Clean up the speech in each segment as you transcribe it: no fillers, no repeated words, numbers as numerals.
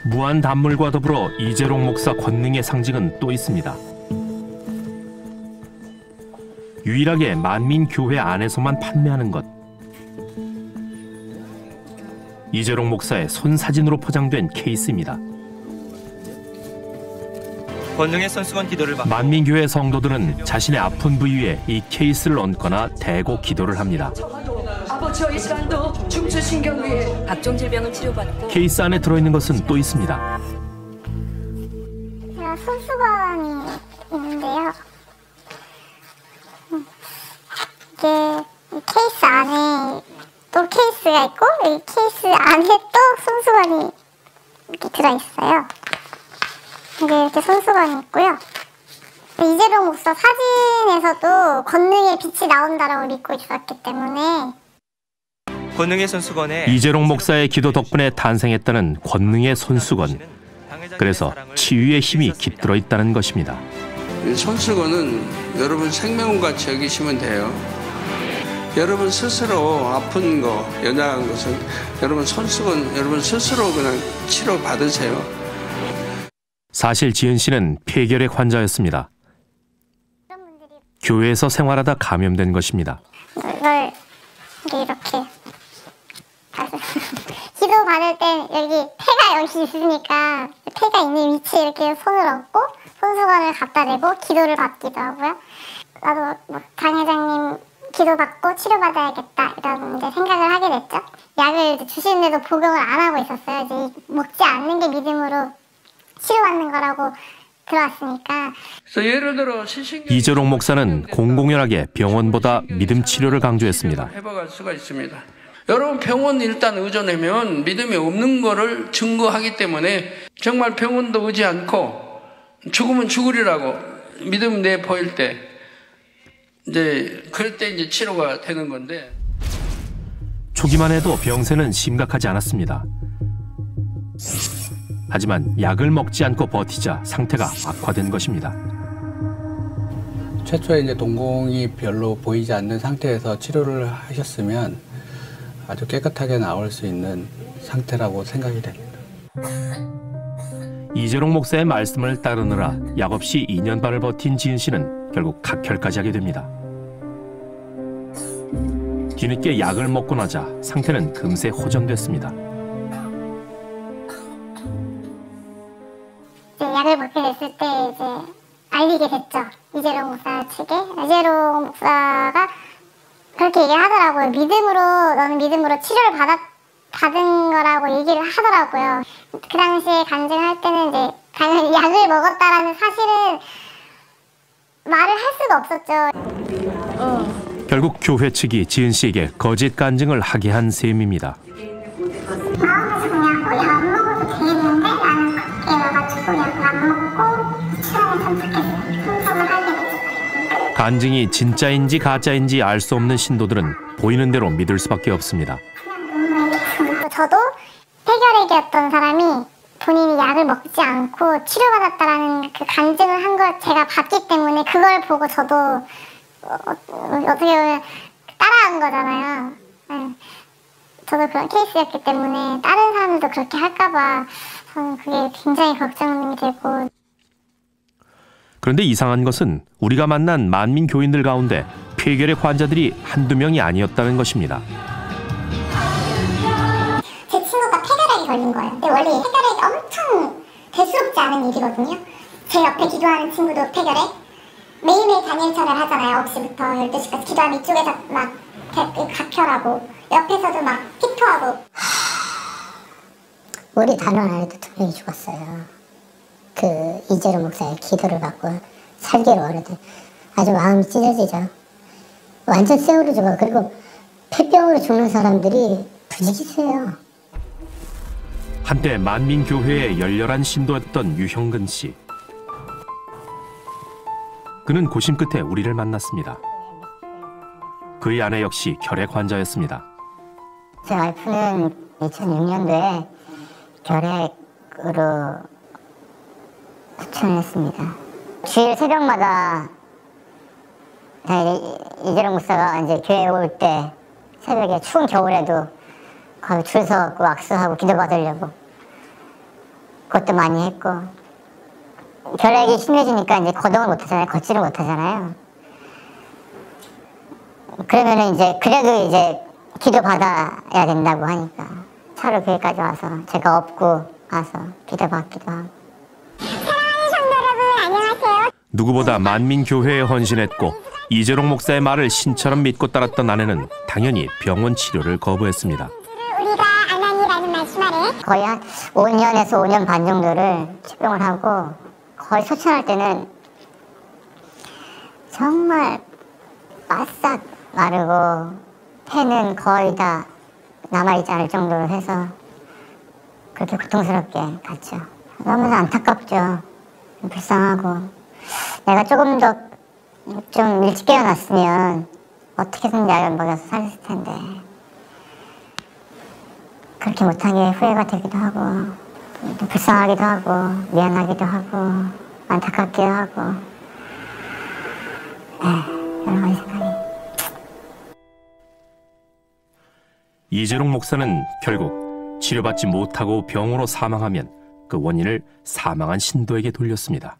무한 단물과 더불어 이재롱 목사 권능의 상징은 또 있습니다. 유일하게 만민교회 안에서만 판매하는 것. 이재롱 목사의 손사진으로 포장된 케이스입니다. 권능의 손수건 기도를 받고 만민교회 성도들은 자신의 아픈 부위에 이 케이스를 얹거나 대고 기도를 합니다. 아버지와 이 시간도 중추신경위에 각종 질병을 치료받고 케이스 안에 들어있는 것은 또 있습니다. 제가 손수건이 있는데요. 이게 이 케이스 안에 또 케이스가 있고 이 케이스 안에 또 손수건이 이렇게 들어있어요. 이렇게 손수건이 있고요. 이재롱 목사 사진에서도 권능의 빛이 나온다라고 믿고 있었기 때문에 권능의 손수건에 이재롱 목사의 기도 덕분에 탄생했다는 권능의 손수건. 그래서 치유의 힘이 깃들어 있다는 것입니다. 이 손수건은 여러분 생명같이 여기시면 돼요. 여러분 스스로 아픈 거, 연약한 것은 여러분 손수건 여러분 스스로 그냥 치료 받으세요. 사실 지은 씨는 폐결핵 환자였습니다. 교회에서 생활하다 감염된 것입니다. 이걸 이렇게 기도 받을 땐 여기 폐가 여기 있으니까 폐가 있는 위치에 이렇게 손을 얹고 손수건을 갖다 대고 기도를 받기도 하고요. 나도 뭐 장 회장님 기도받고 치료받아야겠다 이런 이제 생각을 하게 됐죠. 약을 주시는데도 복용을 안 하고 있었어요. 이제 먹지 않는 게 믿음으로 치료받는 거라고 들어왔으니까. 그래서 예를 들어 이재롱 목사는 공공연하게 병원보다 믿음 치료를 강조했습니다. 해봐갈 수가 있습니다. 여러분 병원 일단 의존하면 믿음이 없는 거를 증거하기 때문에 정말 병원도 의지 않고 죽으면 죽으리라고 믿음 내 보일 때 이제 그럴 때 이제 치료가 되는 건데. 초기만 해도 병세는 심각하지 않았습니다. 하지만 약을 먹지 않고 버티자 상태가 악화된 것입니다. 최초에 이제 동공이 별로 보이지 않는 상태에서 치료를 하셨으면 아주 깨끗하게 나올 수 있는 상태라고 생각이 됩니다. 이재롱 목사의 말씀을 따르느라 약 없이 2년 반을 버틴 지은 씨는 결국 각혈까지 하게 됩니다. 뒤늦게 약을 먹고 나자 상태는 금세 호전됐습니다. 약을 먹게 됐을 때 이제 알리게 됐죠. 이재롱 목사 측에. 이재롱 목사가 그렇게 얘기를 하더라고요. 너는 믿음으로 치료를 받은 거라고 얘기를 하더라고요. 그 당시에 간증할 때는 이제 당연히 약을 먹었다라는 사실은 말을 할 수가 없었죠. 결국 교회 측이 지은 씨에게 거짓 간증을 하게 한 셈입니다. 마음에서 그냥 약 안 먹어도 되겠는데 나는 그렇게 와가지고 약을 안 먹고 치료를 선택했어요. 선택을 하게 됐죠. 간증이 진짜인지 가짜인지 알 수 없는 신도들은 보이는 대로 믿을 수밖에 없습니다. 저도 폐결핵이었던 사람이 본인이 약을 먹지 않고 치료받았다라는 그 간증을 한 걸 제가 봤기 때문에 그걸 보고 저도 어떻게 보면 따라한 거잖아요. 네. 저도 그런 케이스였기 때문에 다른 사람들도 그렇게 할까봐 저는 그게 굉장히 걱정이 되고. 그런데 이상한 것은 우리가 만난 만민 교인들 가운데 폐결핵 환자들이 한두 명이 아니었다는 것입니다. 제 친구가 폐결핵이 걸린 거예요. 근데 원래 폐결핵이 엄청 대수롭지 않은 일이거든요. 제 옆에 기도하는 친구도 폐결핵. 매일매일 단일철을 하잖아요. 9시부터 12시까지 기도하면 이쪽에서 막 각혈하고 옆에서도 막 피토하고. 우리 단원 안에도 2명이 죽었어요. 그 이재롱 목사의 기도를 받고 살기로 어느덧 아주 마음이 찢어지죠. 완전 생으로 죽어. 그리고 폐병으로 죽는 사람들이 부지기수예요. 한때 만민교회의 열렬한 신도였던 유형근 씨. 그는 고심 끝에 우리를 만났습니다. 그의 아내 역시 결핵 환자였습니다. 제 와이프는 2006년도에 결핵으로 투천했습니다. 주일 새벽마다 이재롱 목사가 이제 교회에 올 때 새벽에 추운 겨울에도 거기 줄 서갖고 악수하고 기도받으려고 그것도 많이 했고 결핵이 심해지니까 이제 거동을 못 하잖아요. 걷지를 못 하잖아요. 그러면은 이제 그래도 이제 기도 받아야 된다고 하니까 차로 교회까지 와서 제가 업고 와서 기도 받기도 하고. 사랑하는 성도 여러분 안녕하세요. 누구보다 만민교회에 헌신했고 이재록 목사의 말을 신처럼 믿고 따랐던 아내는 당연히 병원 치료를 거부했습니다. 우리가 아나니라는 말씀 아래 거의 한 5년에서 5년 반 정도를 치병을 하고 거의 소천할 때는 정말 바싹 마르고 폐는 거의 다 남아있지 않을 정도로 해서 그렇게 고통스럽게 갔죠. 너무 안타깝죠. 불쌍하고 내가 조금 더 좀 일찍 깨어났으면 어떻게든 약을 먹여서 살았을 텐데 그렇게 못한 게 후회가 되기도 하고 불쌍하기도 하고 미안하기도 하고 안타깝기도 하고 여러 가지 생각이. 이재록 목사는 결국 치료받지 못하고 병으로 사망하면 그 원인을 사망한 신도에게 돌렸습니다.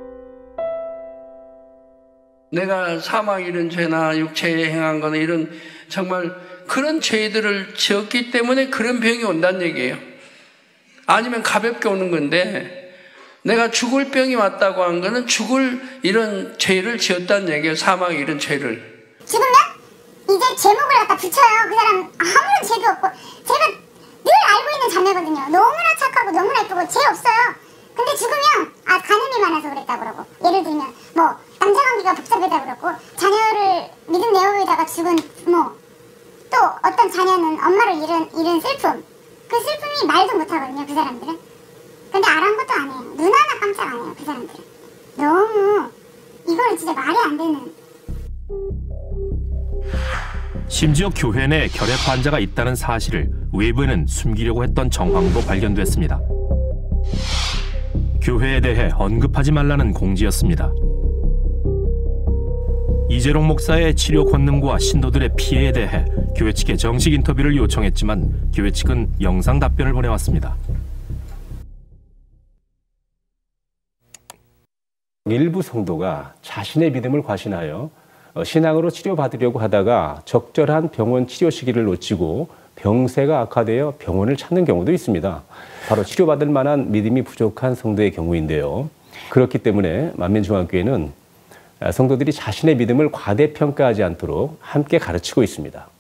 내가 사망 이런 죄나 육체에 행한 거나 이런 정말 그런 죄들을 지었기 때문에 그런 병이 온다는 얘기예요. 아니면 가볍게 오는 건데 내가 죽을 병이 왔다고 한 거는 죽을 이런 죄를 지었다는 얘기예요. 사망 이런 죄를. 죽으면 이제 제목을 갖다 붙여요. 그 사람 아무런 죄도 없고 제가 늘 알고 있는 자매거든요. 너무나 착하고 너무나 예쁘고 죄 없어요. 근데 죽으면 간음이 많아서 그랬다 그러고 예를 들면 뭐 남자관계가 복잡하다 그러고 자녀를 믿음 내어보이다가 죽은 부모 또 어떤 자녀는 엄마를 잃은 슬픔 그 슬픔이 말도 못하거든요. 그 사람들은. 근데 아랑곳도 안 해요. 눈 하나 깜짝 안 해요. 그 사람들은. 너무 이거는 진짜 말이 안 되는. 심지어 교회 내 결핵 환자가 있다는 사실을 외부에는 숨기려고 했던 정황도 발견됐습니다. 교회에 대해 언급하지 말라는 공지였습니다. 이재록 목사의 치료 권능과 신도들의 피해에 대해 교회 측에 정식 인터뷰를 요청했지만 교회 측은 영상 답변을 보내왔습니다. 일부 성도가 자신의 믿음을 과신하여 신앙으로 치료받으려고 하다가 적절한 병원 치료 시기를 놓치고 병세가 악화되어 병원을 찾는 경우도 있습니다. 바로 치료받을 만한 믿음이 부족한 성도의 경우인데요. 그렇기 때문에 만민중앙교회는 성도들이 자신의 믿음을 과대평가하지 않도록 함께 가르치고 있습니다.